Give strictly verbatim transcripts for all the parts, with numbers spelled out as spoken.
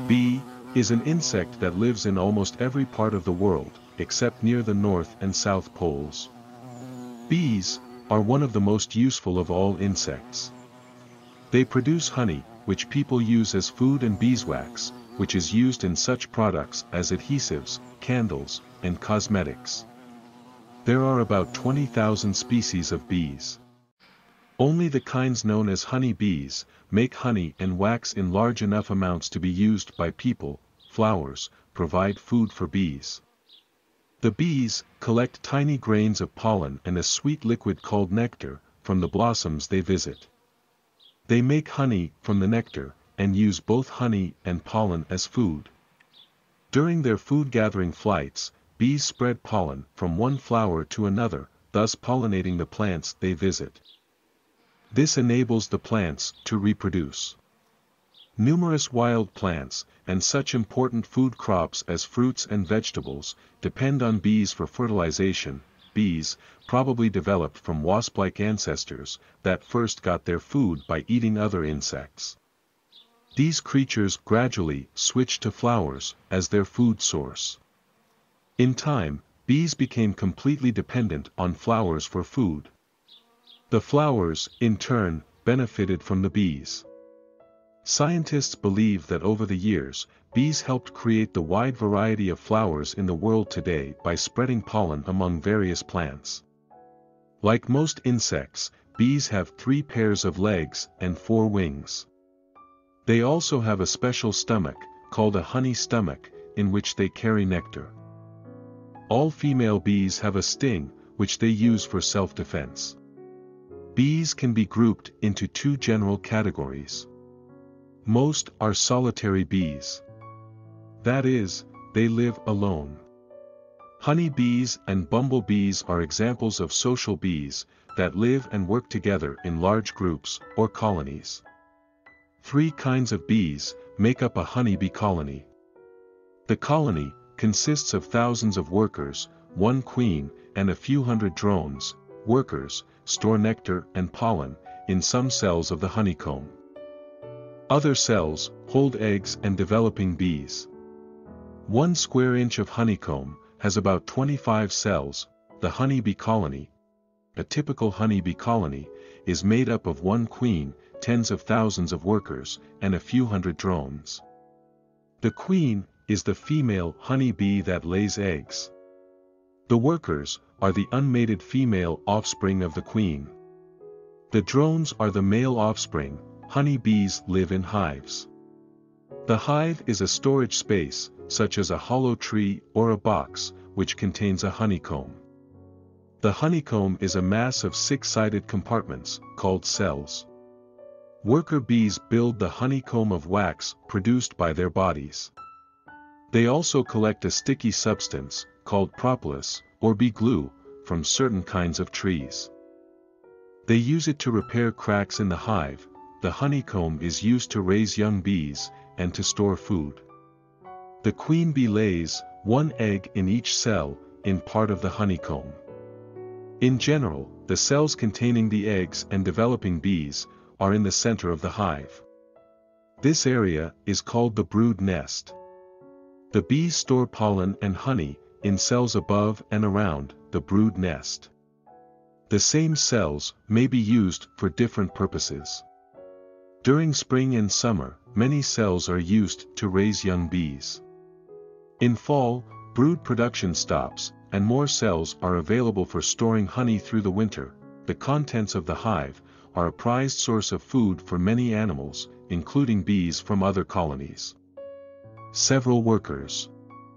Bee is an insect that lives in almost every part of the world, except near the North and South Poles. Bees are one of the most useful of all insects. They produce honey, which people use as food, and beeswax, which is used in such products as adhesives, candles, and cosmetics. There are about twenty thousand species of bees. Only the kinds known as honey bees make honey and wax in large enough amounts to be used by people. Flowers provide food for bees. The bees collect tiny grains of pollen and a sweet liquid called nectar from the blossoms they visit. They make honey from the nectar, and use both honey and pollen as food. During their food-gathering flights, bees spread pollen from one flower to another, thus pollinating the plants they visit. This enables the plants to reproduce. Numerous wild plants, and such important food crops as fruits and vegetables, depend on bees for fertilization. Bees probably developed from wasp-like ancestors that first got their food by eating other insects. These creatures gradually switched to flowers as their food source. In time, bees became completely dependent on flowers for food. The flowers, in turn, benefited from the bees. Scientists believe that over the years, bees helped create the wide variety of flowers in the world today by spreading pollen among various plants. Like most insects, bees have three pairs of legs and four wings. They also have a special stomach, called a honey stomach, in which they carry nectar. All female bees have a sting, which they use for self-defense. Bees can be grouped into two general categories. Most are solitary bees. That is, they live alone. Honey bees and bumblebees are examples of social bees that live and work together in large groups or colonies. Three kinds of bees make up a honeybee colony. The colony consists of thousands of workers, one queen, and a few hundred drones. Workers store nectar and pollen in some cells of the honeycomb. Other cells hold eggs and developing bees. One square inch of honeycomb has about twenty-five cells. The honeybee colony, a typical honeybee colony, is made up of one queen, tens of thousands of workers, and a few hundred drones. The queen is the female honeybee that lays eggs. The workers are the unmated female offspring of the queen. The drones are the male offspring. Honeybees live in hives. The hive is a storage space, such as a hollow tree or a box, which contains a honeycomb. The honeycomb is a mass of six-sided compartments, called cells. Worker bees build the honeycomb of wax produced by their bodies. They also collect a sticky substance, called propolis, or bee glue, from certain kinds of trees. They use it to repair cracks in the hive. The honeycomb is used to raise young bees, and to store food. The queen bee lays one egg in each cell, in part of the honeycomb. In general, the cells containing the eggs and developing bees are in the center of the hive. This area is called the brood nest. The bees store pollen and honey in cells above and around the brood nest. The same cells may be used for different purposes. During spring and summer, many cells are used to raise young bees. In fall, brood production stops, and more cells are available for storing honey through the winter. The contents of the hive are a prized source of food for many animals, including bees from other colonies. Several workers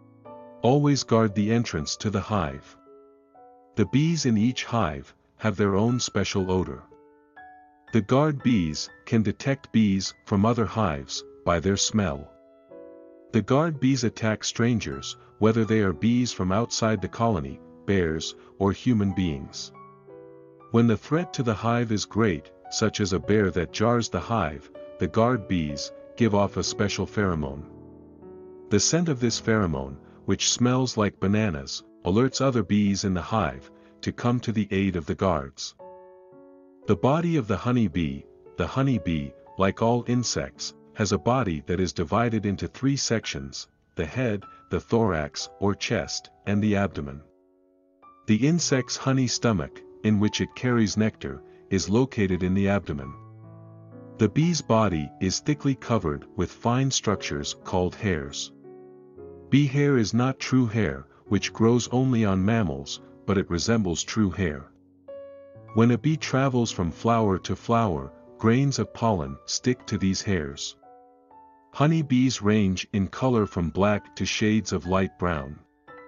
always guard the entrance to the hive. The bees in each hive have their own special odor. The guard bees can detect bees from other hives by their smell. The guard bees attack strangers, whether they are bees from outside the colony, bears, or human beings. When the threat to the hive is great, such as a bear that jars the hive, the guard bees give off a special pheromone. The scent of this pheromone, which smells like bananas, alerts other bees in the hive to come to the aid of the guards. The body of the honeybee, the honeybee, like all insects, has a body that is divided into three sections: the head, the thorax or chest, and the abdomen. The insect's honey stomach, in which it carries nectar, is located in the abdomen. The bee's body is thickly covered with fine structures called hairs. Bee hair is not true hair, which grows only on mammals, but it resembles true hair. When a bee travels from flower to flower, grains of pollen stick to these hairs. Honey bees range in color from black to shades of light brown.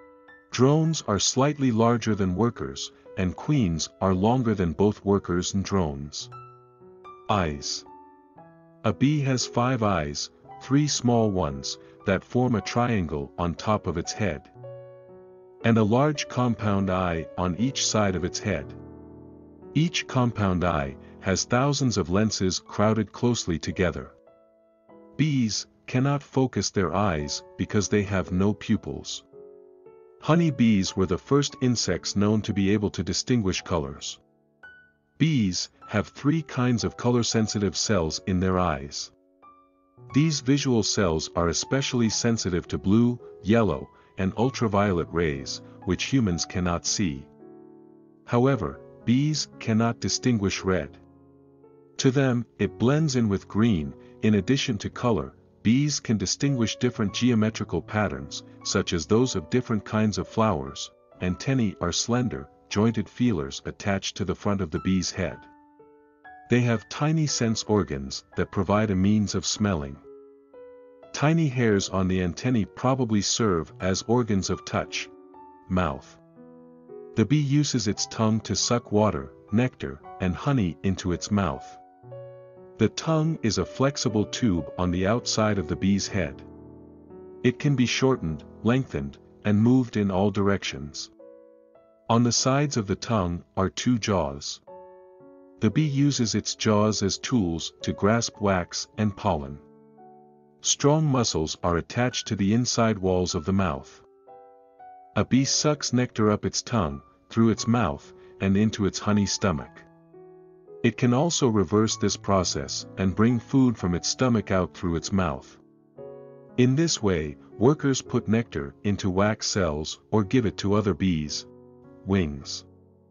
Drones are slightly larger than workers, and queens are longer than both workers and drones. Eyes. A bee has five eyes, three small ones, that form a triangle on top of its head, and a large compound eye on each side of its head. Each compound eye has thousands of lenses crowded closely together. Bees cannot focus their eyes because they have no pupils. Honey bees were the first insects known to be able to distinguish colors. Bees have three kinds of color-sensitive cells in their eyes. These visual cells are especially sensitive to blue, yellow, and ultraviolet rays, which humans cannot see. However, bees cannot distinguish red. To them, it blends in with green. In addition to color, bees can distinguish different geometrical patterns, such as those of different kinds of flowers. Antennae are slender, jointed feelers attached to the front of the bee's head. They have tiny sense organs that provide a means of smelling. Tiny hairs on the antennae probably serve as organs of touch. Mouth. The bee uses its tongue to suck water, nectar, and honey into its mouth. The tongue is a flexible tube on the outside of the bee's head. It can be shortened, lengthened, and moved in all directions. On the sides of the tongue are two jaws. The bee uses its jaws as tools to grasp wax and pollen. Strong muscles are attached to the inside walls of the mouth. A bee sucks nectar up its tongue, through its mouth, and into its honey stomach. It can also reverse this process and bring food from its stomach out through its mouth. In this way, workers put nectar into wax cells or give it to other bees. Wings.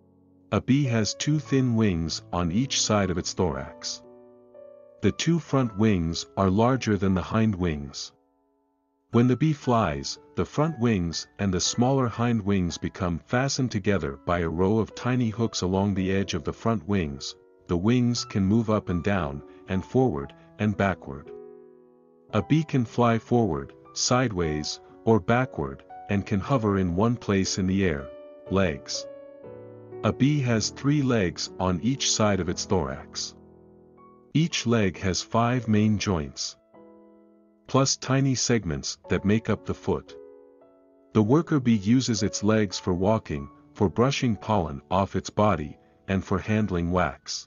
A bee has two thin wings on each side of its thorax. The two front wings are larger than the hind wings. When the bee flies, the front wings and the smaller hind wings become fastened together by a row of tiny hooks along the edge of the front wings. The wings can move up and down, and forward, and backward. A bee can fly forward, sideways, or backward, and can hover in one place in the air. Legs. A bee has three legs on each side of its thorax. Each leg has five main joints, plus tiny segments that make up the foot. The worker bee uses its legs for walking, for brushing pollen off its body, and for handling wax.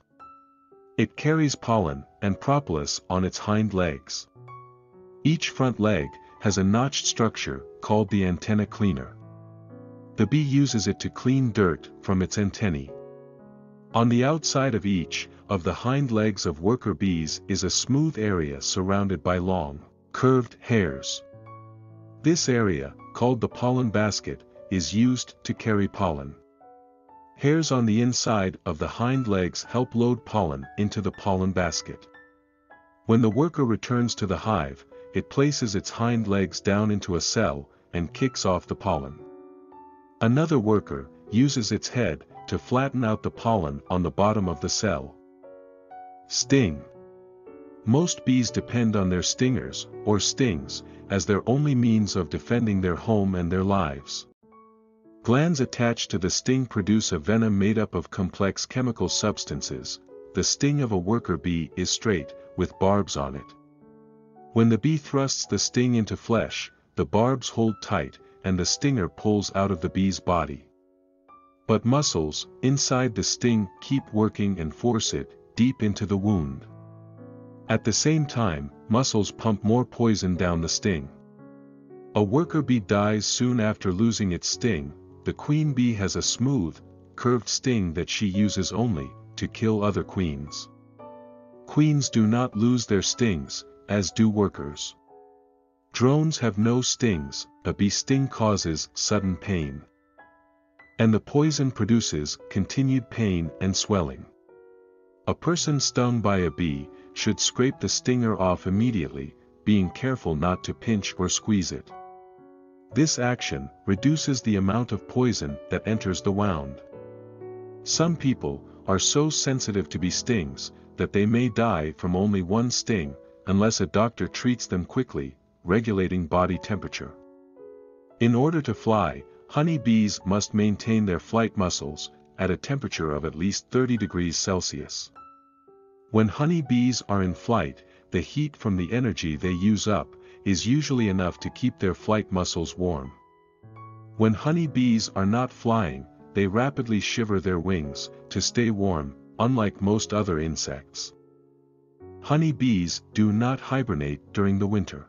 It carries pollen and propolis on its hind legs. Each front leg has a notched structure called the antenna cleaner. The bee uses it to clean dirt from its antennae. On the outside of each of the hind legs of worker bees is a smooth area surrounded by long, curved hairs. This area, called the pollen basket, is used to carry pollen. Hairs on the inside of the hind legs help load pollen into the pollen basket. When the worker returns to the hive, it places its hind legs down into a cell and kicks off the pollen. Another worker uses its head to flatten out the pollen on the bottom of the cell. Sting. Most bees depend on their stingers, or stings, as their only means of defending their home and their lives. Glands attached to the sting produce a venom made up of complex chemical substances. The sting of a worker bee is straight, with barbs on it. When the bee thrusts the sting into flesh, the barbs hold tight, and the stinger pulls out of the bee's body. But muscles, inside the sting, keep working and force it deep into the wound. At the same time, muscles pump more poison down the sting. A worker bee dies soon after losing its sting. The queen bee has a smooth, curved sting that she uses only to kill other queens. Queens do not lose their stings, as do workers. Drones have no stings, a bee sting causes sudden pain. And the poison produces continued pain and swelling. A person stung by a bee should scrape the stinger off immediately, being careful not to pinch or squeeze it. This action reduces the amount of poison that enters the wound. Some people are so sensitive to bee stings that they may die from only one sting, unless a doctor treats them quickly, regulating body temperature. In order to fly, honey bees must maintain their flight muscles at a temperature of at least thirty degrees Celsius. When honey bees are in flight, the heat from the energy they use up is usually enough to keep their flight muscles warm. When honey bees are not flying, they rapidly shiver their wings to stay warm, unlike most other insects. Honey bees do not hibernate during the winter.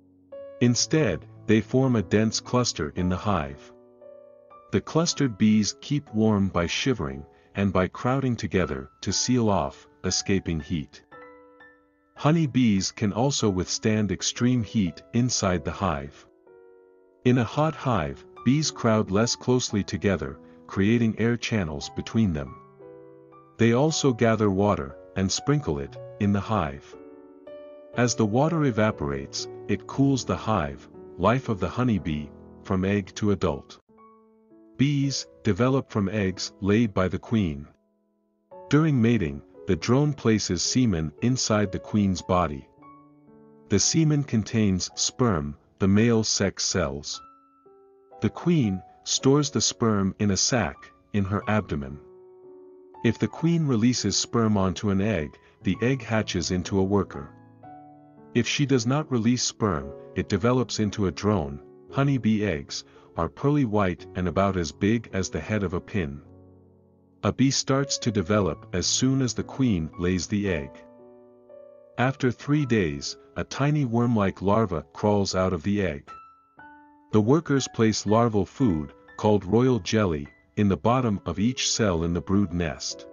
Instead, they form a dense cluster in the hive. The clustered bees keep warm by shivering, and by crowding together to seal off escaping heat. Honey bees can also withstand extreme heat inside the hive. In a hot hive, bees crowd less closely together, creating air channels between them. They also gather water and sprinkle it in the hive. As the water evaporates, it cools the hive. Life of the honeybee, from egg to adult. Bees develop from eggs laid by the queen. During mating, the drone places semen inside the queen's body. The semen contains sperm, the male sex cells. The queen stores the sperm in a sac in her abdomen. If the queen releases sperm onto an egg, the egg hatches into a worker. If she does not release sperm, it develops into a drone. Honeybee eggs are pearly white and about as big as the head of a pin. A bee starts to develop as soon as the queen lays the egg. After three days, a tiny worm-like larva crawls out of the egg. The workers place larval food, called royal jelly, in the bottom of each cell in the brood nest.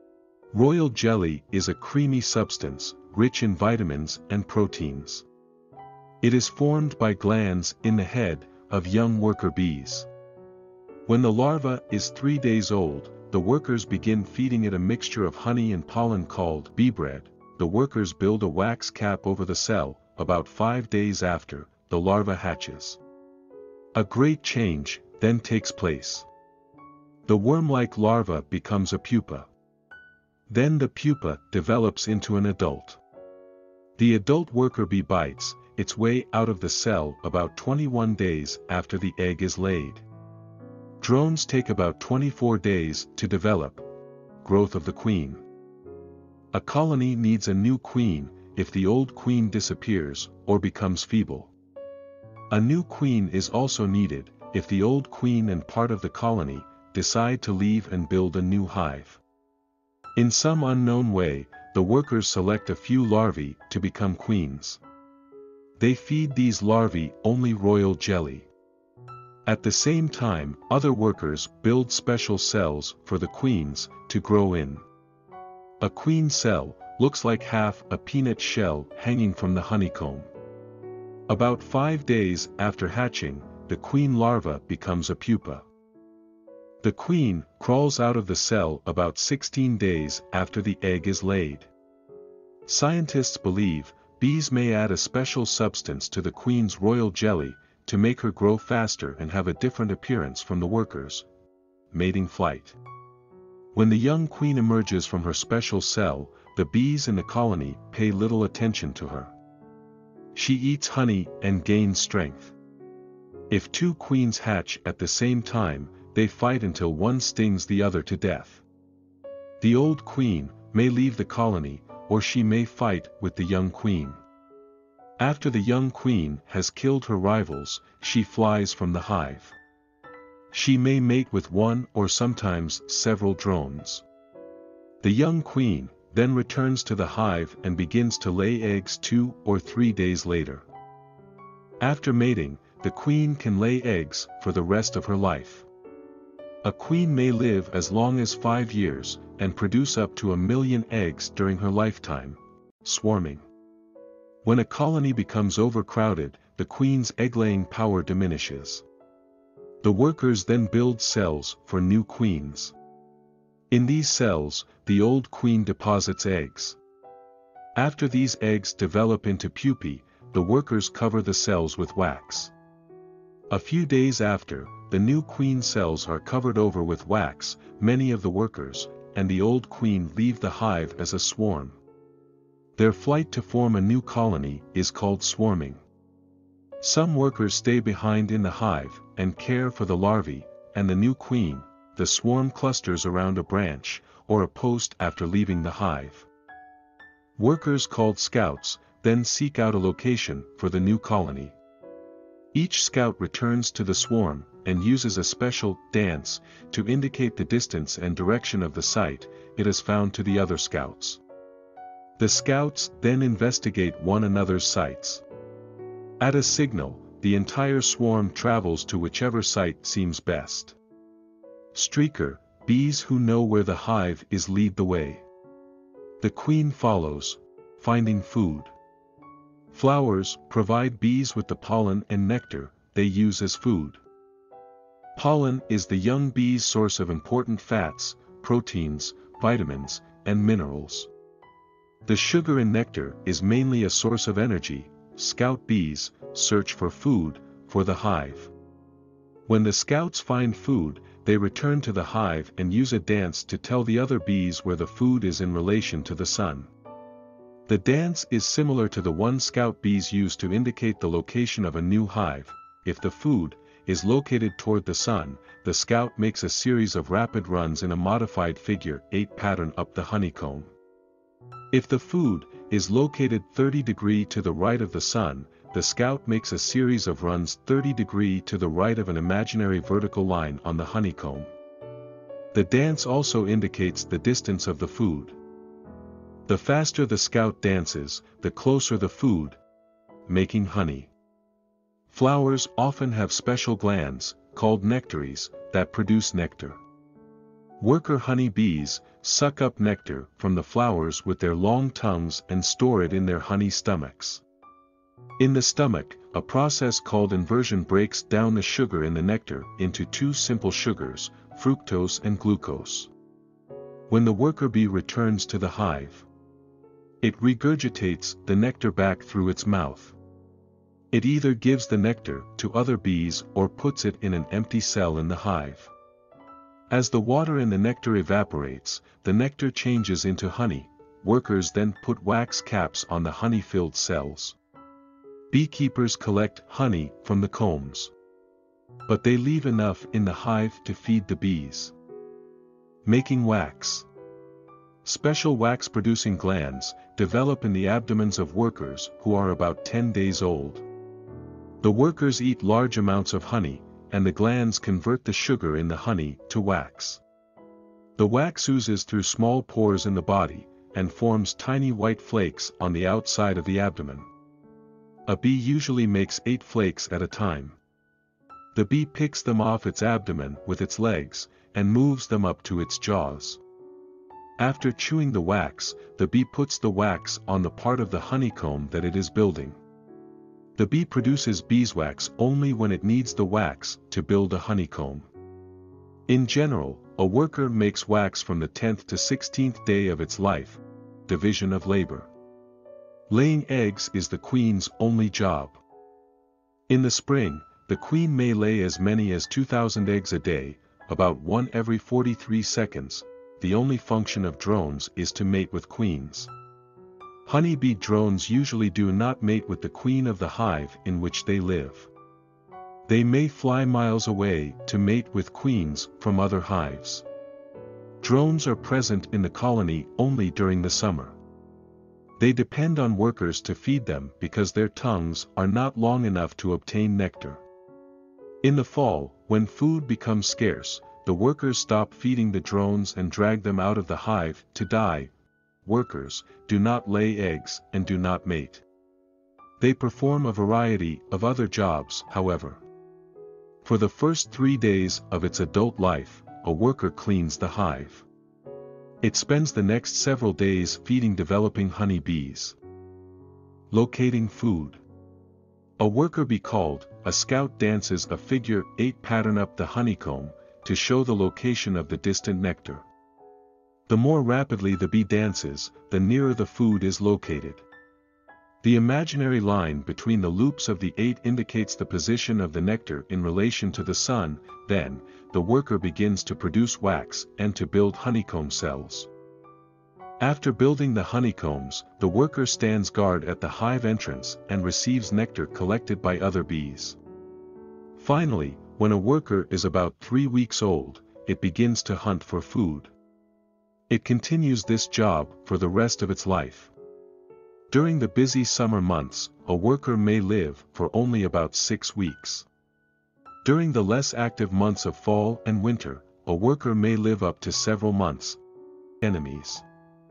Royal jelly is a creamy substance, rich in vitamins and proteins. It is formed by glands in the head of young worker bees. When the larva is three days old, the workers begin feeding it a mixture of honey and pollen called bee bread. The workers build a wax cap over the cell. About five days after, the larva hatches. A great change then takes place. The worm-like larva becomes a pupa. Then the pupa develops into an adult. The adult worker bee bites its way out of the cell about twenty-one days after the egg is laid. Drones take about twenty-four days to develop. Growth of the queen. A colony needs a new queen if the old queen disappears or becomes feeble. A new queen is also needed if the old queen and part of the colony decide to leave and build a new hive. In some unknown way, the workers select a few larvae to become queens. They feed these larvae only royal jelly. At the same time, other workers build special cells for the queens to grow in. A queen cell looks like half a peanut shell hanging from the honeycomb. About five days after hatching, the queen larva becomes a pupa. The queen crawls out of the cell about sixteen days after the egg is laid. Scientists believe bees may add a special substance to the queen's royal jelly to make her grow faster and have a different appearance from the workers. Mating flight. When the young queen emerges from her special cell, the bees in the colony pay little attention to her. She eats honey and gains strength. If two queens hatch at the same time, they fight until one stings the other to death. The old queen may leave the colony, or she may fight with the young queen. After the young queen has killed her rivals, she flies from the hive. She may mate with one or sometimes several drones. The young queen then returns to the hive and begins to lay eggs two or three days later. After mating, the queen can lay eggs for the rest of her life. A queen may live as long as five years and produce up to a million eggs during her lifetime. Swarming. When a colony becomes overcrowded, the queen's egg-laying power diminishes. The workers then build cells for new queens. In these cells, the old queen deposits eggs. After these eggs develop into pupae, the workers cover the cells with wax. A few days after, the new queen cells are covered over with wax. Many of the workers, and the old queen leave the hive as a swarm. Their flight to form a new colony is called swarming. Some workers stay behind in the hive, and care for the larvae, and the new queen. The swarm clusters around a branch, or a post after leaving the hive. Workers called scouts, then seek out a location for the new colony. Each scout returns to the swarm, and uses a special dance to indicate the distance and direction of the site it has found to the other scouts. The scouts then investigate one another's sites. At a signal, the entire swarm travels to whichever site seems best. Streaker, bees who know where the hive is lead the way. The queen follows, finding food. Flowers provide bees with the pollen and nectar they use as food. Pollen is the young bee's source of important fats, proteins, vitamins, and minerals. The sugar in nectar is mainly a source of energy. Scout bees search for food for the hive. When the scouts find food, they return to the hive and use a dance to tell the other bees where the food is in relation to the sun. The dance is similar to the one scout bees use to indicate the location of a new hive. If the food is located toward the sun, the scout makes a series of rapid runs in a modified figure eight pattern up the honeycomb. If the food is located thirty degrees to the right of the sun, the scout makes a series of runs thirty degrees to the right of an imaginary vertical line on the honeycomb. The dance also indicates the distance of the food. The faster the scout dances, the closer the food, making honey. Flowers often have special glands, called nectaries, that produce nectar. Worker honey bees suck up nectar from the flowers with their long tongues and store it in their honey stomachs. In the stomach, a process called inversion breaks down the sugar in the nectar into two simple sugars, fructose and glucose. When the worker bee returns to the hive, it regurgitates the nectar back through its mouth. It either gives the nectar to other bees or puts it in an empty cell in the hive. As the water in the nectar evaporates, the nectar changes into honey. Workers then put wax caps on the honey-filled cells. Beekeepers collect honey from the combs. But they leave enough in the hive to feed the bees. Making wax. Special wax-producing glands develop in the abdomens of workers who are about ten days old. The workers eat large amounts of honey, and the glands convert the sugar in the honey to wax. The wax oozes through small pores in the body, and forms tiny white flakes on the outside of the abdomen. A bee usually makes eight flakes at a time. The bee picks them off its abdomen with its legs, and moves them up to its jaws. After chewing the wax, the bee puts the wax on the part of the honeycomb that it is building. The bee produces beeswax only when it needs the wax to build a honeycomb. In general, a worker makes wax from the tenth to sixteenth day of its life. Division of labor. Laying eggs is the queen's only job. In the spring, the queen may lay as many as two thousand eggs a day, about one every forty-three seconds. The only function of drones is to mate with queens. Honeybee drones usually do not mate with the queen of the hive in which they live. They may fly miles away to mate with queens from other hives. Drones are present in the colony only during the summer. They depend on workers to feed them because their tongues are not long enough to obtain nectar. In the fall, when food becomes scarce, the workers stop feeding the drones and drag them out of the hive to die. Workers do not lay eggs and do not mate. They perform a variety of other jobs, however. For the first three days of its adult life, a worker cleans the hive. It spends the next several days feeding developing honey bees. Locating food. A worker bee called a scout dances a figure eight pattern up the honeycomb to show the location of the distant nectar. The more rapidly the bee dances, the nearer the food is located. The imaginary line between the loops of the eight indicates the position of the nectar in relation to the sun. Then, the worker begins to produce wax and to build honeycomb cells. After building the honeycombs, the worker stands guard at the hive entrance and receives nectar collected by other bees. Finally, when a worker is about three weeks old, it begins to hunt for food. It continues this job for the rest of its life. During the busy summer months, a worker may live for only about six weeks. During the less active months of fall and winter, a worker may live up to several months. Enemies.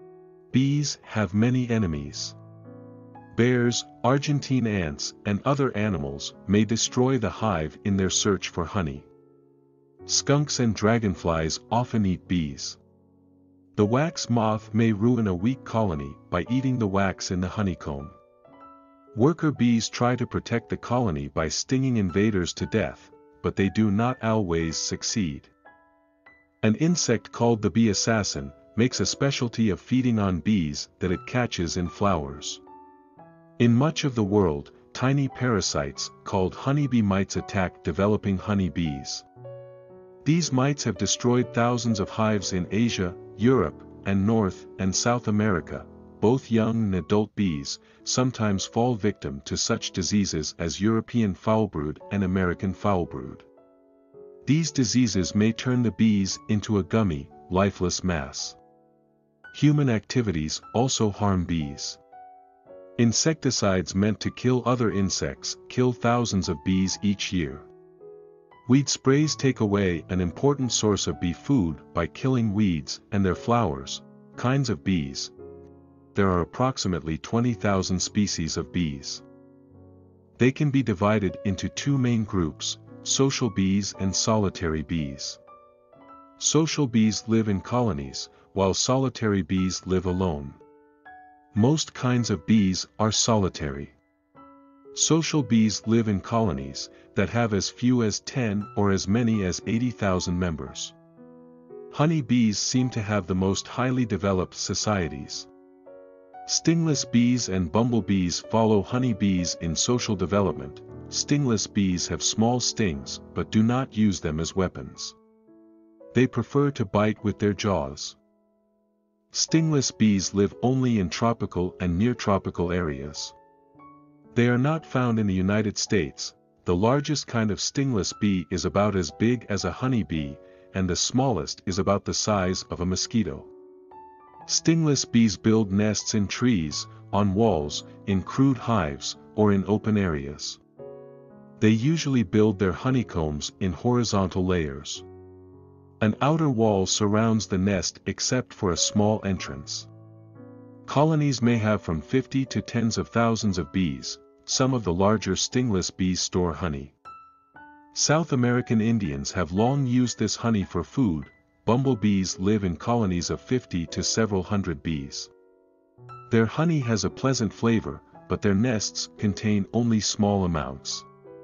Bees have many enemies. Bears, Argentine ants, and other animals may destroy the hive in their search for honey. Skunks and dragonflies often eat bees. The wax moth may ruin a weak colony by eating the wax in the honeycomb. Worker bees try to protect the colony by stinging invaders to death, but they do not always succeed. An insect called the bee assassin makes a specialty of feeding on bees that it catches in flowers. In much of the world, tiny parasites called honeybee mites attack developing honey bees. These mites have destroyed thousands of hives in Asia, Europe, and North and South America. Both young and adult bees sometimes fall victim to such diseases as European foulbrood and American foulbrood. These diseases may turn the bees into a gummy, lifeless mass. Human activities also harm bees. Insecticides meant to kill other insects kill thousands of bees each year. Weed sprays take away an important source of bee food by killing weeds and their flowers. Kinds of bees. There are approximately twenty thousand species of bees. They can be divided into two main groups, social bees and solitary bees. Social bees live in colonies, while solitary bees live alone. Most kinds of bees are solitary. Social bees live in colonies that have as few as ten or as many as eighty thousand members. Honey bees seem to have the most highly developed societies. Stingless bees and bumblebees follow honey bees in social development. Stingless bees have small stings but do not use them as weapons. They prefer to bite with their jaws. Stingless bees live only in tropical and near-tropical areas. They are not found in the United States. The largest kind of stingless bee is about as big as a honey bee, and the smallest is about the size of a mosquito. Stingless bees build nests in trees, on walls, in crude hives, or in open areas. They usually build their honeycombs in horizontal layers. An outer wall surrounds the nest except for a small entrance. Colonies may have from fifty to tens of thousands of bees. Some of the larger stingless bees store honey. South American Indians have long used this honey for food. Bumblebees live in colonies of fifty to several hundred bees. Their honey has a pleasant flavor, but their nests contain only small amounts.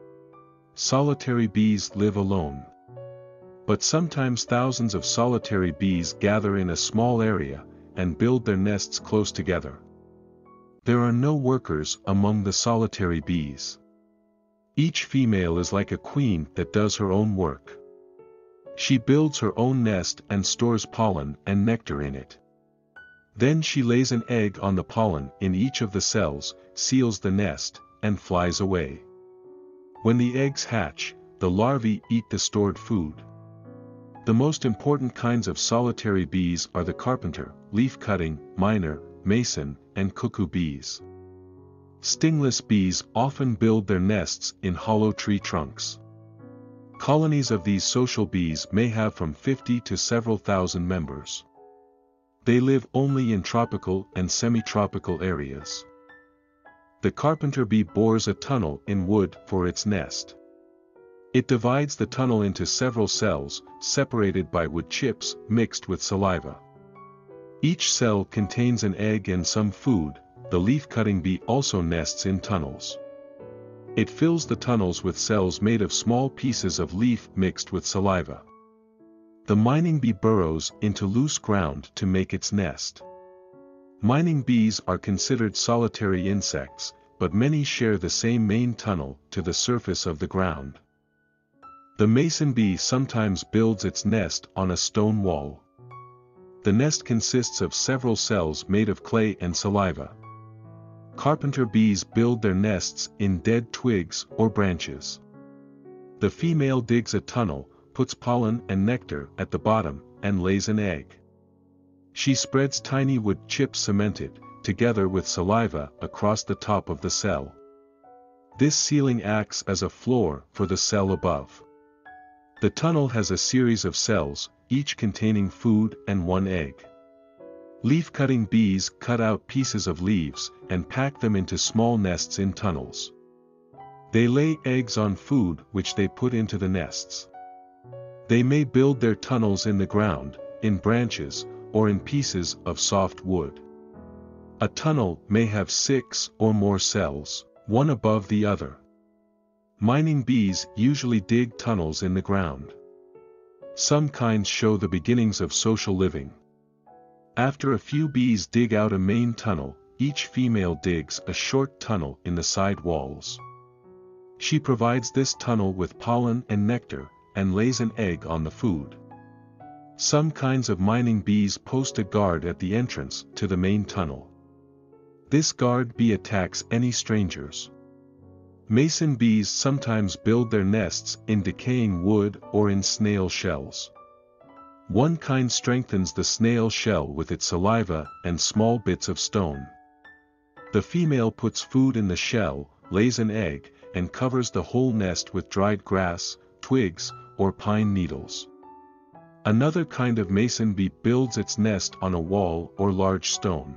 Solitary bees live alone. But sometimes thousands of solitary bees gather in a small area, and build their nests close together. There are no workers among the solitary bees. Each female is like a queen that does her own work. She builds her own nest and stores pollen and nectar in it. Then she lays an egg on the pollen in each of the cells, seals the nest, and flies away. When the eggs hatch, the larvae eat the stored food. The most important kinds of solitary bees are the carpenter, leaf-cutting, miner, mason, and cuckoo bees. Stingless bees often build their nests in hollow tree trunks. Colonies of these social bees may have from fifty to several thousand members. They live only in tropical and semi-tropical areas. The carpenter bee bores a tunnel in wood for its nest. It divides the tunnel into several cells, separated by wood chips mixed with saliva. Each cell contains an egg and some food. the leaf-cutting bee also nests in tunnels. It fills the tunnels with cells made of small pieces of leaf mixed with saliva. The mining bee burrows into loose ground to make its nest. Mining bees are considered solitary insects, but many share the same main tunnel to the surface of the ground. The mason bee sometimes builds its nest on a stone wall. The nest consists of several cells made of clay and saliva. Carpenter bees build their nests in dead twigs or branches. The female digs a tunnel, puts pollen and nectar at the bottom, and lays an egg. She spreads tiny wood chips cemented, together with saliva, across the top of the cell. This sealing acts as a floor for the cell above. The tunnel has a series of cells, each containing food and one egg. Leaf-cutting bees cut out pieces of leaves and pack them into small nests in tunnels. They lay eggs on food which they put into the nests. They may build their tunnels in the ground, in branches, or in pieces of soft wood. A tunnel may have six or more cells, one above the other. Mining bees usually dig tunnels in the ground. Some kinds show the beginnings of social living. After a few bees dig out a main tunnel, each female digs a short tunnel in the side walls. She provides this tunnel with pollen and nectar, and lays an egg on the food. Some kinds of mining bees post a guard at the entrance to the main tunnel. This guard bee attacks any strangers. Mason bees sometimes build their nests in decaying wood or in snail shells. One kind strengthens the snail shell with its saliva and small bits of stone. The female puts food in the shell, lays an egg, and covers the whole nest with dried grass, twigs, or pine needles. Another kind of mason bee builds its nest on a wall or large stone.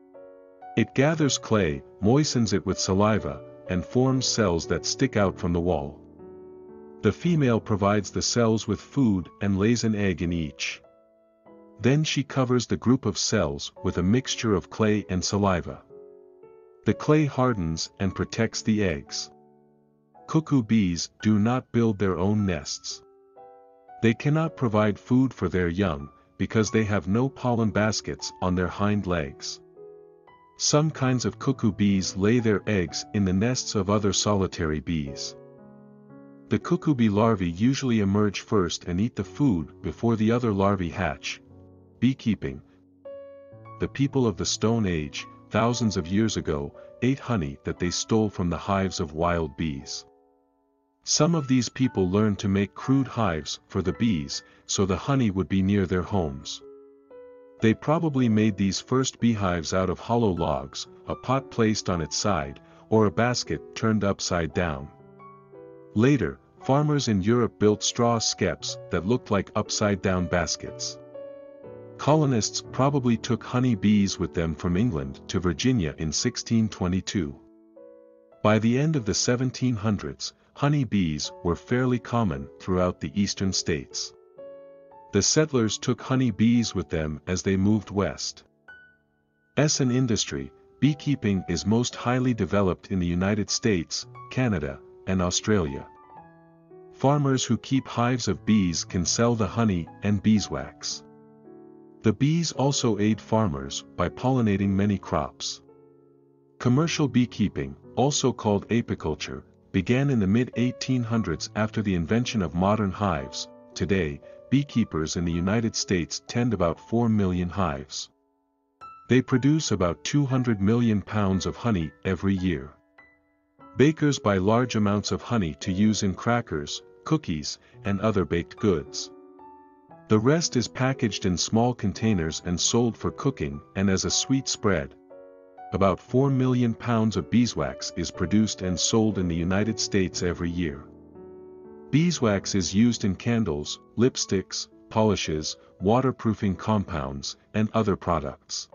It gathers clay, moistens it with saliva, and forms cells that stick out from the wall. The female provides the cells with food and lays an egg in each. Then she covers the group of cells with a mixture of clay and saliva. The clay hardens and protects the eggs. Cuckoo bees do not build their own nests. They cannot provide food for their young, because they have no pollen baskets on their hind legs. Some kinds of cuckoo bees lay their eggs in the nests of other solitary bees. The cuckoo bee larvae usually emerge first and eat the food before the other larvae hatch. Beekeeping. The people of the Stone Age, thousands of years ago, ate honey that they stole from the hives of wild bees. Some of these people learned to make crude hives for the bees, so the honey would be near their homes. They probably made these first beehives out of hollow logs, a pot placed on its side, or a basket turned upside down. Later, farmers in Europe built straw skeps that looked like upside-down baskets. Colonists probably took honey bees with them from England to Virginia in sixteen twenty-two. By the end of the seventeen hundreds, honey bees were fairly common throughout the eastern states. The settlers took honey bees with them as they moved west. As an industry, beekeeping is most highly developed in the United States, Canada, and Australia. Farmers who keep hives of bees can sell the honey and beeswax. The bees also aid farmers by pollinating many crops. Commercial beekeeping, also called apiculture, began in the mid eighteen hundreds after the invention of modern hives. Today, beekeepers in the United States tend about four million hives. They produce about two hundred million pounds of honey every year. Bakers buy large amounts of honey to use in crackers, cookies, and other baked goods. The rest is packaged in small containers and sold for cooking and as a sweet spread. About four million pounds of beeswax is produced and sold in the United States every year. Beeswax is used in candles, lipsticks, polishes, waterproofing compounds, and other products.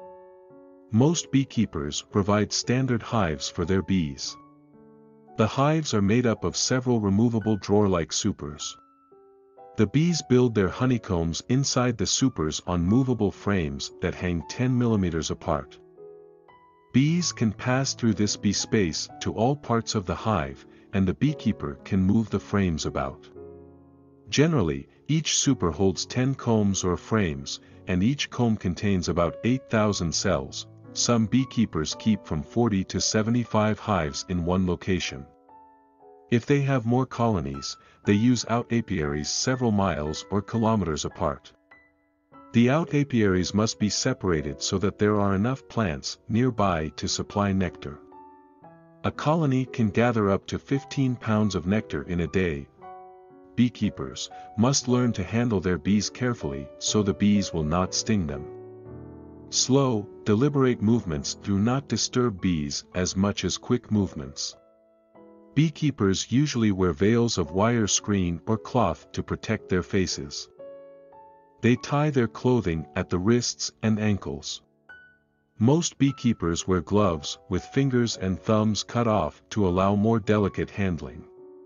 Most beekeepers provide standard hives for their bees. The hives are made up of several removable drawer-like supers. The bees build their honeycombs inside the supers on movable frames that hang ten millimeters apart. Bees can pass through this bee space to all parts of the hive, and the beekeeper can move the frames about. Generally, each super holds ten combs or frames, and each comb contains about eight thousand cells. Some beekeepers keep from forty to seventy-five hives in one location. If they have more colonies, they use out apiaries several miles or kilometers apart. The out apiaries must be separated so that there are enough plants nearby to supply nectar. A colony can gather up to fifteen pounds of nectar in a day. Beekeepers must learn to handle their bees carefully so the bees will not sting them. Slow, deliberate movements do not disturb bees as much as quick movements. Beekeepers usually wear veils of wire screen or cloth to protect their faces. They tie their clothing at the wrists and ankles. Most beekeepers wear gloves with fingers and thumbs cut off to allow more delicate handling.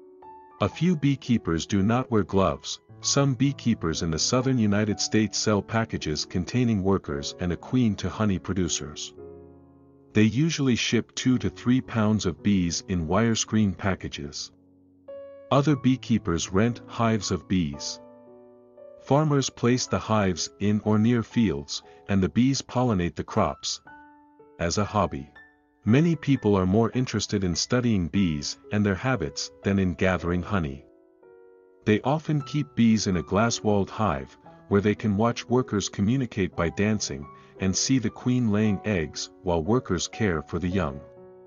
A few beekeepers do not wear gloves. Some beekeepers in the southern United States sell packages containing workers and a queen to honey producers. They usually ship two to three pounds of bees in wire screen packages. Other beekeepers rent hives of bees. Farmers place the hives in or near fields, and the bees pollinate the crops. As a hobby, many people are more interested in studying bees and their habits than in gathering honey. They often keep bees in a glass-walled hive, where they can watch workers communicate by dancing, and see the queen laying eggs while workers care for the young.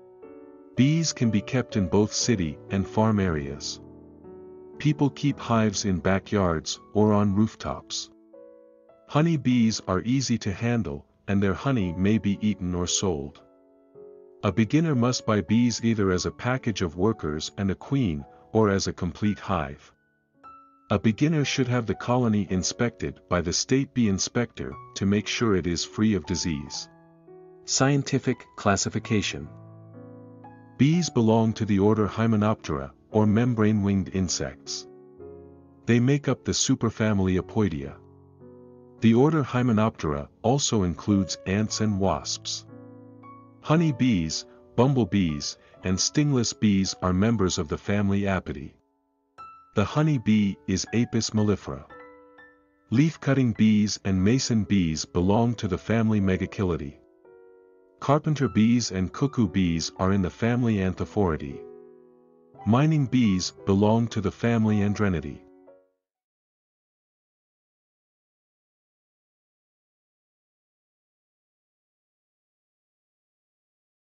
Bees can be kept in both city and farm areas. People keep hives in backyards or on rooftops. Honey bees are easy to handle, and their honey may be eaten or sold. A beginner must buy bees either as a package of workers and a queen, or as a complete hive. A beginner should have the colony inspected by the state bee inspector to make sure it is free of disease. Scientific classification. Bees belong to the order Hymenoptera, or membrane-winged insects. They make up the superfamily Apoidea. The order Hymenoptera also includes ants and wasps. Honey bees, bumblebees, and stingless bees are members of the family Apidae. The honey bee is Apis mellifera. Leaf-cutting bees and mason bees belong to the family Megachilidae. Carpenter bees and cuckoo bees are in the family Anthophoridae. Mining bees belong to the family Andrenidae.